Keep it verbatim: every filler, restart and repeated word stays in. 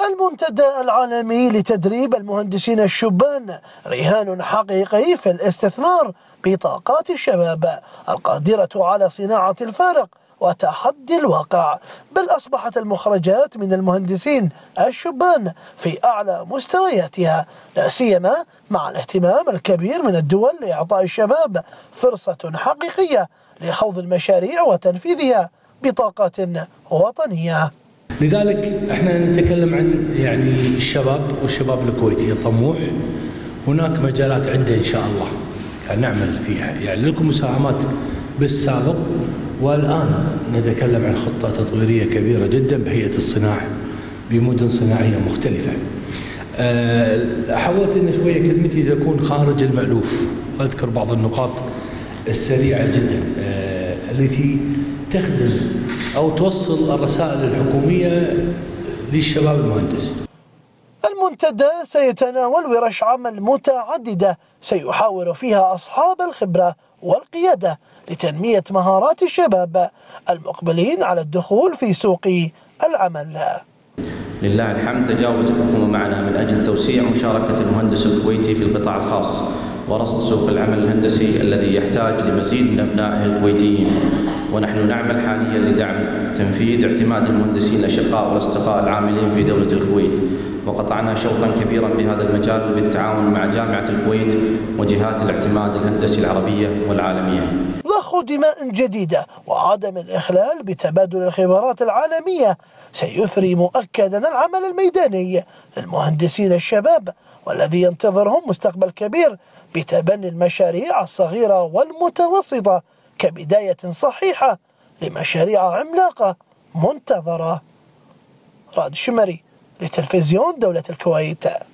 المنتدى العالمي لتدريب المهندسين الشبان رهان حقيقي في الاستثمار بطاقات الشباب القادرة على صناعة الفارق وتحدي الواقع، بل أصبحت المخرجات من المهندسين الشبان في أعلى مستوياتها، لا سيما مع الاهتمام الكبير من الدول لإعطاء الشباب فرصة حقيقية لخوض المشاريع وتنفيذها بطاقات وطنية. لذلك احنا نتكلم عن يعني الشباب والشباب الكويتي طموح، هناك مجالات عده ان شاء الله يعني نعمل فيها، يعني لكم مساهمات بالسابق والان نتكلم عن خطه تطويريه كبيره جدا بهيئه الصناعه بمدن صناعيه مختلفه. أه حاولت ان شويه كلمتي تكون خارج المألوف واذكر بعض النقاط السريعه جدا أه التي تخدم أو توصل الرسائل الحكومية للشباب المهندس. المنتدى سيتناول ورش عمل متعددة سيحاور فيها أصحاب الخبرة والقيادة لتنمية مهارات الشباب المقبلين على الدخول في سوق العمل. لله الحمد تجاوبت الحكومة معنا من أجل توسيع مشاركة المهندس الكويتي في القطاع الخاص ورصد سوق العمل الهندسي الذي يحتاج لمزيد من أبنائه الكويتيين، ونحن نعمل حاليا لدعم تنفيذ اعتماد المهندسين الأشقاء والأصدقاء العاملين في دولة الكويت، وقطعنا شوطا كبيرا بهذا المجال بالتعاون مع جامعة الكويت وجهات الاعتماد الهندسي العربية والعالمية. ضخ دماء جديدة وعدم الإخلال بتبادل الخبرات العالمية سيثري مؤكدا العمل الميداني للمهندسين الشباب، والذي ينتظرهم مستقبل كبير بتبني المشاريع الصغيرة والمتوسطة كبداية صحيحة لمشاريع عملاقة منتظرة. رائد الشمري لتلفزيون دولة الكويت.